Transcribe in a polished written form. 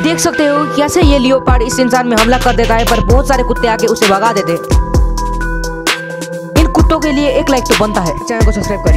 देख सकते हो कैसे ये लियोपार्ड इस इंसान में हमला कर देता है, पर बहुत सारे कुत्ते आके उसे भगा देते। इन कुत्तों के लिए एक लाइक तो बनता है। चैनल को सब्सक्राइब करिए।